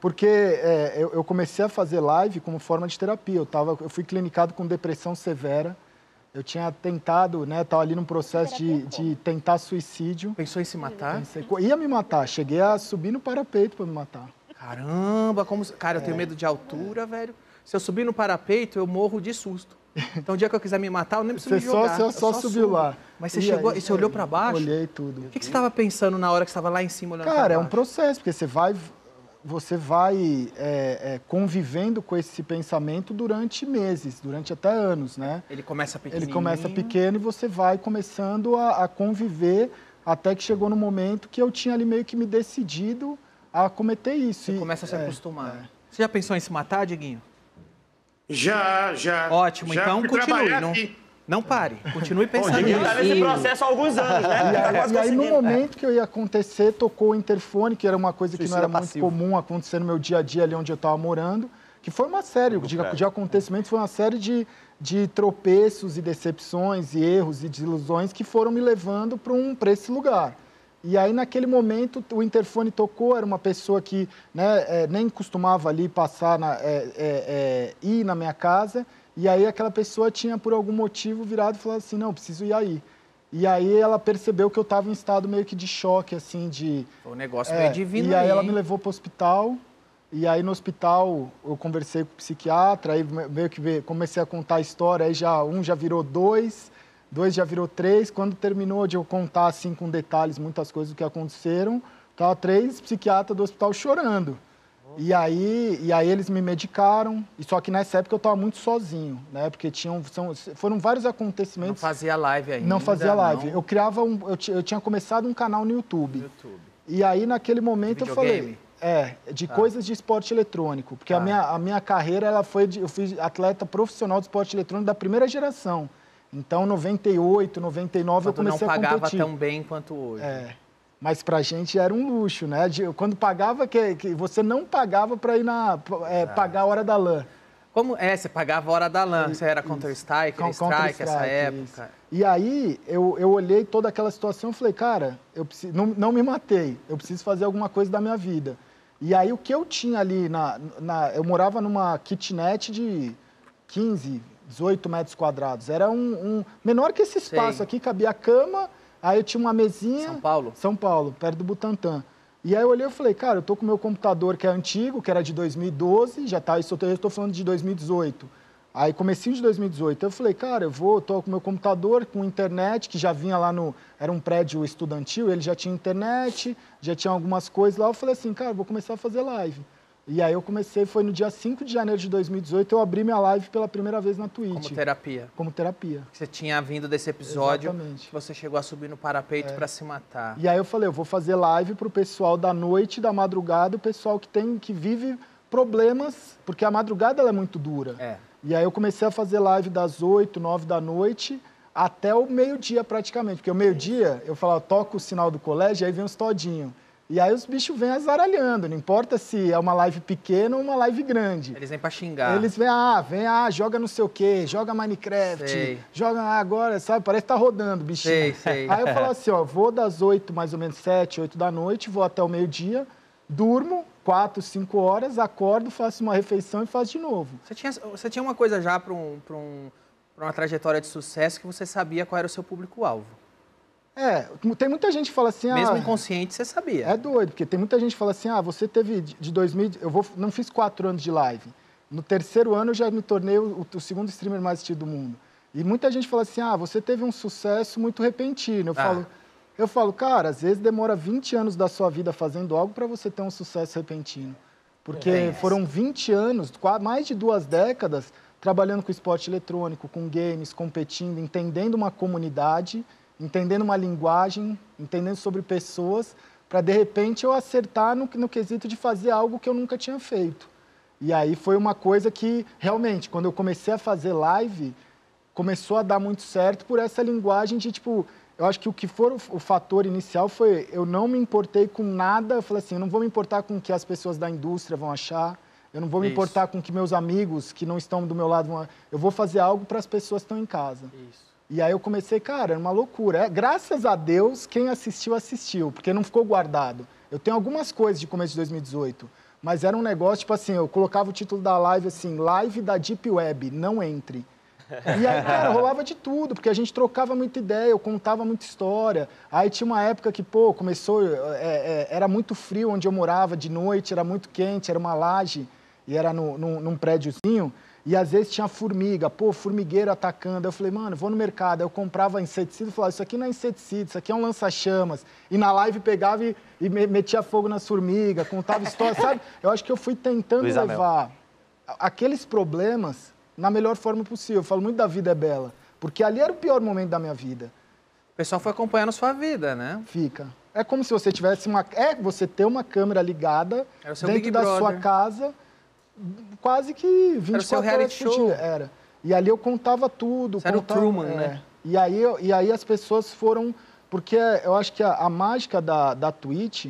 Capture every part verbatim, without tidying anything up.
Porque é, eu, eu comecei a fazer live como forma de terapia. Eu, tava, eu fui clinicado com depressão severa. Eu tinha tentado, né? Estava ali num processo de, de tentar suicídio. Pensou em se matar? Pensei, ia me matar. Cheguei a subir no parapeito para me matar. Caramba, como... Cara, eu tenho medo de altura, velho. Se eu subir no parapeito, eu morro de susto. Então, o dia que eu quiser me matar, eu nem preciso Você me jogar. Só, você só, só subiu subo. lá. Mas você e chegou aí, e você olhou pra baixo? Olhei tudo. O que, que você estava pensando na hora que você estava lá em cima olhando pra baixo? Cara, é um processo, porque você vai, você vai é, é, convivendo com esse pensamento durante meses, durante até anos, né? Ele começa pequeno. Ele começa pequeno e você vai começando a, a conviver até que chegou no momento que eu tinha ali meio que me decidido a cometer isso. Você e, começa a se é, acostumar. É. Você já pensou em se matar, Diguinho? Já, já. Ótimo, já então continue. Não, aqui. não pare, continue pensando Ele nisso. tá nesse processo há alguns anos, né? E Tá aí, quase e aí, no conseguindo. momento que eu ia acontecer, tocou o interfone, que era uma coisa que Suicida não era passivo. muito comum acontecer no meu dia a dia ali onde eu estava morando, que foi uma série de, de acontecimentos, foi uma série de, de tropeços e decepções e erros e desilusões que foram me levando para um, para esse lugar. E aí, naquele momento, o interfone tocou, era uma pessoa que né, é, nem costumava ali passar, na, é, é, é, ir na minha casa, e aí aquela pessoa tinha, por algum motivo, virado e falado assim, não, preciso ir aí. E aí ela percebeu que eu estava em estado meio que de choque, assim, de... O negócio é, meio divino E aí, aí, ela hein? me levou para o hospital, e aí no hospital eu conversei com o psiquiatra, aí meio que comecei a contar a história, aí já, um já virou dois, dois já virou três. Quando terminou de eu contar, assim, com detalhes, muitas coisas que aconteceram, tava três psiquiatras do hospital chorando. E aí, e aí eles me medicaram, e só que nessa época eu estava muito sozinho, né? Porque tinham, são, foram vários acontecimentos. Não fazia live ainda. Não fazia live. Não. Eu criava um, eu, eu tinha começado um canal no YouTube. YouTube. E aí naquele momento eu Videogame? falei, é, de Tá. coisas de esporte eletrônico, porque Tá. a minha a minha carreira ela foi de, eu fui atleta profissional de esporte eletrônico da primeira geração. Então, noventa e oito, noventa e nove, eu Quando não comecei a pagava competir. tão bem quanto hoje. É. Mas pra gente era um luxo, né? De, quando pagava, que, que você não pagava para ir na é, pagar a hora da LAN. Como é? Você pagava a hora da LAN, você era Counter-Strike, Com- Strike, Counter-Strike, essa época. isso. E aí, eu, eu olhei toda aquela situação e falei, cara, eu preciso, não, não me matei, eu preciso fazer alguma coisa da minha vida. E aí, o que eu tinha ali, na, na, eu morava numa kitnet de quinze, dezoito metros quadrados. Era um, um menor que esse espaço Sei. aqui, cabia a cama, aí eu tinha uma mesinha... São Paulo? São Paulo, perto do Butantã. E aí eu olhei e falei, cara, eu tô com o meu computador que é antigo, que era de dois mil e doze, já tá, isso eu estou falando de dois mil e dezoito. Aí, comecinho de dois mil e dezoito, eu falei, cara, eu vou, tô com o meu computador, com internet, que já vinha lá no... Era um prédio estudantil, ele já tinha internet, já tinha algumas coisas lá. Eu falei assim, cara, eu vou começar a fazer live. E aí eu comecei, foi no dia cinco de janeiro de dois mil e dezoito, eu abri minha live pela primeira vez na Twitch. Como terapia. Como terapia. Você tinha vindo desse episódio Exatamente. que você chegou a subir no parapeito É. para se matar. E aí eu falei, eu vou fazer live pro pessoal da noite, da madrugada, o pessoal que tem, que vive problemas, porque a madrugada ela é muito dura. É. E aí eu comecei a fazer live das oito, nove da noite até o meio-dia praticamente. Porque o meio-dia, eu falava, toco o sinal do colégio, aí vem os todinhos. E aí os bichos vêm azaralhando, não importa se é uma live pequena ou uma live grande. Eles vêm para xingar. Eles vêm, ah, vem, ah, joga não sei o quê, joga Minecraft, Sei. joga ah, agora, sabe, parece que tá rodando, bichinho. Sei, sei. Aí eu falo assim, ó, vou das oito, mais ou menos sete, oito da noite, vou até o meio-dia, durmo quatro, cinco horas, acordo, faço uma refeição e faço de novo. Você tinha, você tinha uma coisa já para um, pra um, pra uma trajetória de sucesso que você sabia qual era o seu público-alvo. É, tem muita gente que fala assim... Mesmo ah, inconsciente, você sabia. É doido, porque tem muita gente que fala assim, ah, você teve de dois mil... Eu vou, não fiz quatro anos de live. No terceiro ano eu já me tornei o, o segundo streamer mais assistido do mundo. E muita gente fala assim, ah, você teve um sucesso muito repentino. Eu, Ah. falo, eu falo, cara, às vezes demora vinte anos da sua vida fazendo algo para você ter um sucesso repentino. Porque É. foram vinte anos, quase, mais de duas décadas, trabalhando com esporte eletrônico, com games, competindo, entendendo uma comunidade, entendendo uma linguagem, entendendo sobre pessoas, para, de repente, eu acertar no, no quesito de fazer algo que eu nunca tinha feito. E aí foi uma coisa que, realmente, quando eu comecei a fazer live, começou a dar muito certo por essa linguagem de, tipo... Eu acho que o que for o, o fator inicial foi eu não me importei com nada. Eu falei assim, eu não vou me importar com o que as pessoas da indústria vão achar, eu não vou me Isso. importar com o que meus amigos que não estão do meu lado vão... Eu vou fazer algo para as pessoas que estão em casa. Isso. E aí eu comecei, cara, era uma loucura. É, graças a Deus, quem assistiu, assistiu, porque não ficou guardado. Eu tenho algumas coisas de começo de dois mil e dezoito. Mas era um negócio, tipo assim, eu colocava o título da live assim, live da Deep Web, não entre. E aí, cara, rolava de tudo, porque a gente trocava muita ideia, eu contava muita história. Aí tinha uma época que, pô, começou, é, é, era muito frio onde eu morava, de noite, era muito quente, era uma laje, e era no, no, num prédiozinho. E às vezes tinha formiga, pô, formigueiro atacando. Eu falei, mano, vou no mercado. Aí eu comprava inseticida e falava, isso aqui não é inseticida, isso aqui é um lança-chamas. E na live pegava e, e metia fogo nas formigas, contava história, sabe? Eu acho que eu fui tentando Luiz levar Amel. aqueles problemas na melhor forma possível. Eu falo muito da Vida é Bela, porque ali era o pior momento da minha vida. O pessoal foi acompanhando sua vida, né? Fica. É como se você tivesse uma... É você ter uma câmera ligada dentro Big da Brother. sua casa... Quase que vinte e quatro horas por dia. Era. E ali eu contava tudo. Você era o contava, Truman, é. né? E aí, eu- e aí as pessoas foram... Porque eu acho que a, a mágica da, da Twitch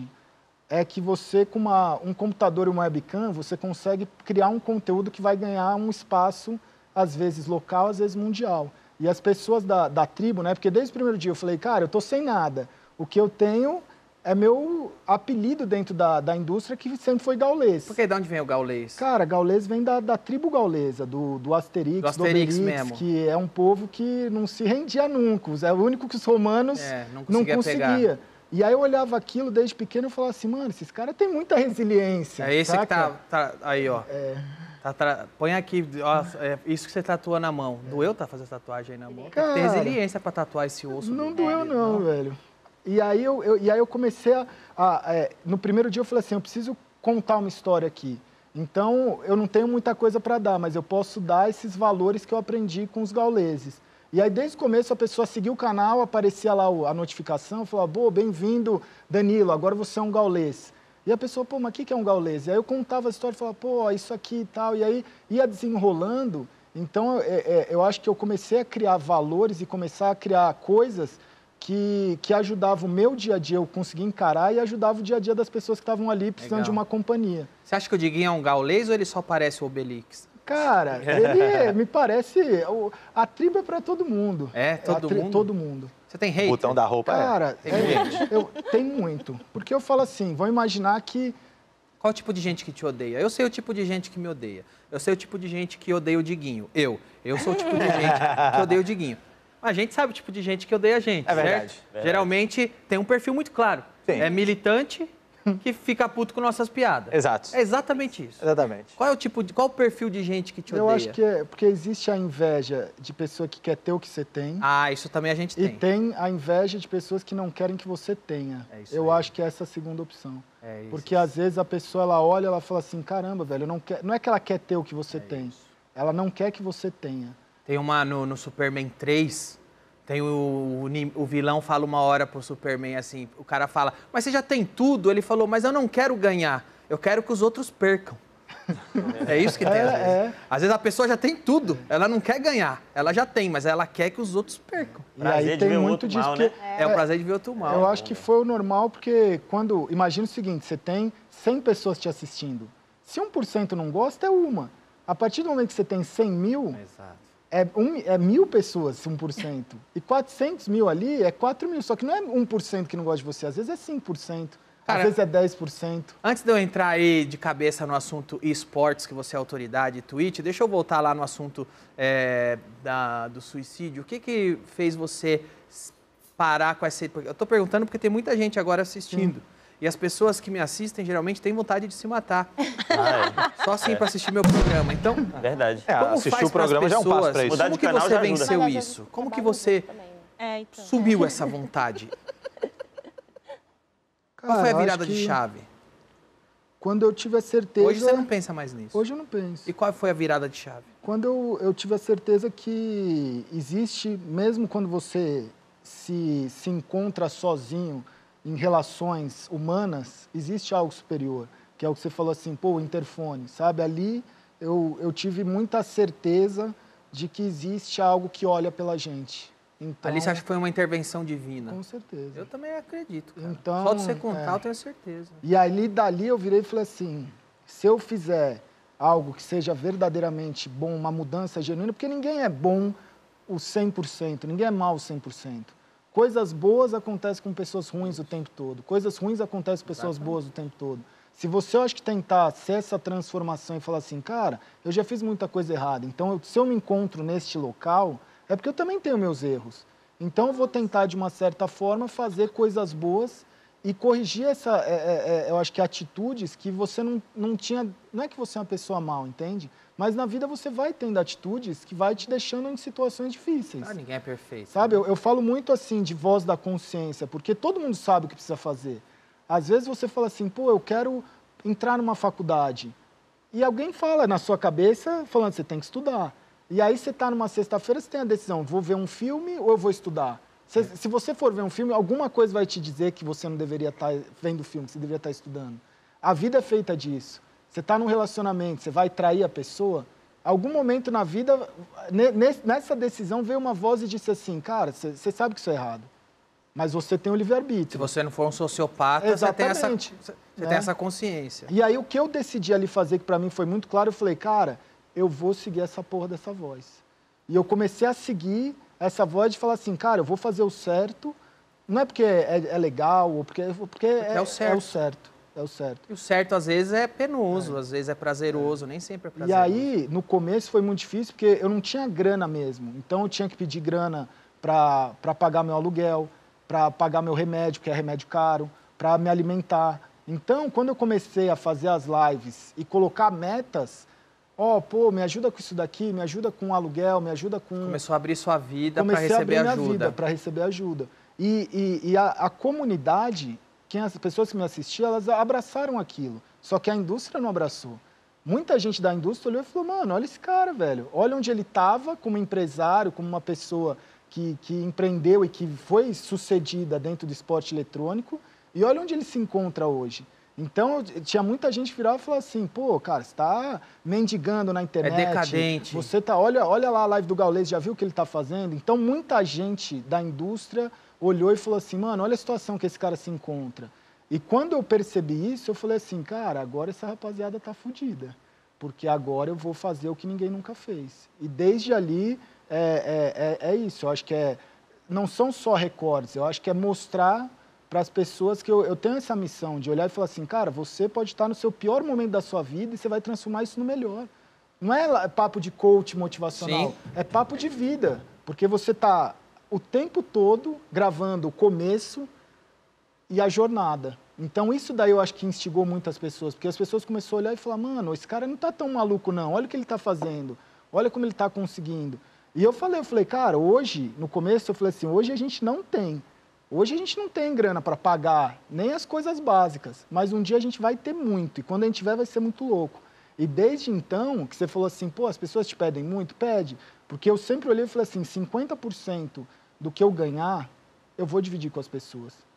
é que você, com uma, um computador e uma webcam, você consegue criar um conteúdo que vai ganhar um espaço, às vezes local, às vezes mundial. E as pessoas da, da tribo, né? Porque desde o primeiro dia eu falei, cara, eu tô sem nada. O que eu tenho... é meu apelido dentro da, da indústria, que sempre foi gaulês. Por que? De onde vem o gaulês? Cara, gaulês vem da, da tribo gaulesa, do, do Asterix, Do Asterix Obelix, mesmo. que é um povo que não se rendia nunca. É o único que os romanos É, não não conseguia conseguia. pegar. E aí eu olhava aquilo desde pequeno e falava assim, mano, esses caras têm muita resiliência. É esse saca? que tá, tá... Aí, ó. Tá tra- Põe aqui, ó, é isso que você tatua na mão. Doeu tá fazer tatuagem aí na mão? Tem que ter Cara, resiliência pra tatuar esse osso. Não do doeu dedo, não, velho. E aí eu, eu- e aí eu comecei a... a- é, no primeiro dia eu falei assim, eu preciso contar uma história aqui. Então, eu não tenho muita coisa para dar, mas eu posso dar esses valores que eu aprendi com os gauleses. E aí, desde o começo, a pessoa seguia o canal, aparecia lá o- a notificação, falava, pô, bem-vindo, Danilo, agora você é um gaulês. E a pessoa, pô, mas o que que é um gaulês? E aí eu contava a história e falava, pô, isso aqui e tal. E aí ia desenrolando. Então, é, é, eu acho que eu comecei a criar valores e começar a criar coisas que, que ajudavam o meu dia a dia, eu conseguir encarar, e ajudava o dia a dia das pessoas que estavam ali precisando Legal. de uma companhia. Você acha que o Diguinho é um gaulês ou ele só parece o Obelix? Cara, ele é- me parece... o- A tribo é para todo mundo. É? Todo A tri- mundo? Todo mundo. Você tem O hate? botão da roupa Cara, Tem é, eu, tem muito. Porque eu falo assim, vão imaginar que... Qual o tipo de gente que te odeia? Eu sei o tipo de gente que me odeia. Eu sei o tipo de gente que odeia o Diguinho. Eu. Eu sou o tipo de gente que odeia o Diguinho. A gente sabe o tipo de gente que odeia a gente, É certo? verdade, verdade. Geralmente tem um perfil muito claro. Sim. É militante que fica puto com nossas piadas. Exato. É exatamente isso. Exatamente. Qual é o tipo de, qual o perfil de gente que te Eu odeia? acho que é porque existe a inveja de pessoa que quer ter o que você tem. Ah, isso também a gente E tem. tem a inveja de pessoas que não querem que você tenha. É isso Eu aí. acho que essa é a segunda opção. É isso. Porque às vezes a pessoa ela olha e ela fala assim, caramba, velho, eu não, quer... não é que ela quer ter o que você tem. isso. Ela não quer que você tenha. Tem uma no, no Superman três, tem o, o, ni- o vilão fala uma hora pro Superman assim, o cara fala, mas você já tem tudo? Ele falou, mas eu não quero ganhar, eu quero que os outros percam. É isso que tem É, às vezes. é. Às vezes a pessoa já tem tudo, ela não quer ganhar, ela já tem, mas ela quer que os outros percam. E Prazer aí de tem ver o muito outro disso, mal, porque né? É, o prazer de ver outro mal. eu acho que foi o normal, porque quando... Imagina o seguinte, você tem cem pessoas te assistindo. Se um por cento não gosta, é uma. A partir do momento que você tem cem mil, Exato. é, um, é mil pessoas, um por cento. E quatrocentos mil ali é quatro mil. Só que não é um por cento que não gosta de você, às vezes é cinco por cento. Cara, às vezes é dez por cento. Antes de eu entrar aí de cabeça no assunto esportes, que você é autoridade, Twitch, deixa eu voltar lá no assunto é, da- do suicídio. O que que fez você s- parar com essa... Eu tô perguntando porque tem muita gente agora assistindo. E as pessoas que me assistem, geralmente, têm vontade de se matar. Ah, Só assim para assistir meu programa. Então, é. Verdade. É, como assistir faz o programa pras já é um passo pessoas? pra isso. Mudar Como de que canal você já ajuda. venceu Mas às isso? vezes Como que trabalha você junto também, né? É, então. sumiu essa vontade? Qual Cara, foi a eu acho virada de que chave? Quando eu tive a certeza... Hoje você não pensa mais nisso. Hoje eu não penso. E qual foi a virada de chave? Quando eu, eu tive a certeza que existe, mesmo quando você se, se encontra sozinho em relações humanas, existe algo superior, que é o que você falou assim, pô, o interfone, sabe? Ali eu, eu tive muita certeza de que existe algo que olha pela gente. Então, Ali você acha que foi uma intervenção divina? com certeza. Eu também acredito, cara. Então, Só de você contar, é. eu tenho certeza. E ali, dali, eu virei e falei assim, se eu fizer algo que seja verdadeiramente bom, uma mudança genuína, porque ninguém é bom o cem por cento, ninguém é mal o cem por cento. Coisas boas acontecem com pessoas ruins o tempo todo, coisas ruins acontecem com pessoas boas o tempo todo. Se você, eu acho que tentar ser essa transformação e falar assim, cara, eu já fiz muita coisa errada, então eu, se eu me encontro neste local, é porque eu também tenho meus erros. Então eu vou tentar, de uma certa forma, fazer coisas boas e corrigir essa, é, é, é, eu acho que atitudes que você não, não tinha, não é que você é uma pessoa mal, entende? Mas na vida você vai tendo atitudes que vai te deixando em situações difíceis. Ah, ninguém é perfeito. Sabe, né? eu, eu falo muito assim de voz da consciência, porque todo mundo sabe o que precisa fazer. Às vezes você fala assim, pô, eu quero entrar numa faculdade. E alguém fala na sua cabeça, falando, você tem que estudar. E aí você está numa sexta-feira, você tem a decisão, vou ver um filme ou eu vou estudar? Se, é. se você for ver um filme, alguma coisa vai te dizer que você não deveria estar vendo filme, que você deveria estar estudando. A vida é feita disso. Você está num relacionamento, você vai trair a pessoa, algum momento na vida, nessa decisão, veio uma voz e disse assim, cara, você, você sabe que isso é errado. Mas você tem o livre-arbítrio. Se você não for um sociopata, você tem, essa, você é. tem essa consciência. E aí o que eu decidi ali fazer, que para mim foi muito claro, eu falei, cara, eu vou seguir essa porra dessa voz. E eu comecei a seguir essa voz de falar assim, cara, eu vou fazer o certo, não é porque é, é legal, ou porque, porque é, é, o certo. é o certo. É o certo. E o certo, às vezes, é penoso, é. às vezes é prazeroso, é. nem sempre é prazeroso. E aí, no começo, foi muito difícil, porque eu não tinha grana mesmo. Então, eu tinha que pedir grana para pagar meu aluguel, para pagar meu remédio, que é remédio caro, para me alimentar. Então, quando eu comecei a fazer as lives e colocar metas, ó, oh, pô, me ajuda com isso daqui, me ajuda com o aluguel, me ajuda com... Começou a abrir sua vida para receber ajuda. Comecei a abrir ajuda. minha vida para receber ajuda. E, e, e a, a comunidade, quem, as pessoas que me assistiam, elas abraçaram aquilo. Só que a indústria não abraçou. Muita gente da indústria olhou e falou, mano, olha esse cara, velho. Olha onde ele estava como empresário, como uma pessoa... Que, que empreendeu e que foi sucedida dentro do esporte eletrônico, e olha onde ele se encontra hoje. Então, tinha muita gente que virava e falava assim, pô, cara, você está mendigando na internet. É decadente. Você tá, olha, olha lá a live do Gaules, já viu o que ele está fazendo? Então, muita gente da indústria olhou e falou assim, mano, olha a situação que esse cara se encontra. E quando eu percebi isso, eu falei assim, cara, agora essa rapaziada tá fodida, porque agora eu vou fazer o que ninguém nunca fez. E desde ali... É, é, é, é isso, eu acho que é, não são só recordes, eu acho que é mostrar para as pessoas que eu, eu tenho essa missão de olhar e falar assim, cara, você pode estar no seu pior momento da sua vida e você vai transformar isso no melhor. Não é papo de coach motivacional, Sim. é papo de vida, porque você está o tempo todo gravando o começo e a jornada. Então, isso daí eu acho que instigou muitas pessoas, porque as pessoas começaram a olhar e falar, mano, esse cara não está tão maluco não, olha o que ele está fazendo, olha como ele está conseguindo. E eu falei, eu falei, cara, hoje, no começo, eu falei assim, hoje a gente não tem. Hoje a gente não tem grana para pagar nem as coisas básicas, mas um dia a gente vai ter muito, e quando a gente tiver vai ser muito louco. E desde então, que você falou assim, pô, as pessoas te pedem muito? Pede. Porque eu sempre olhei e falei assim, cinquenta por cento do que eu ganhar, eu vou dividir com as pessoas.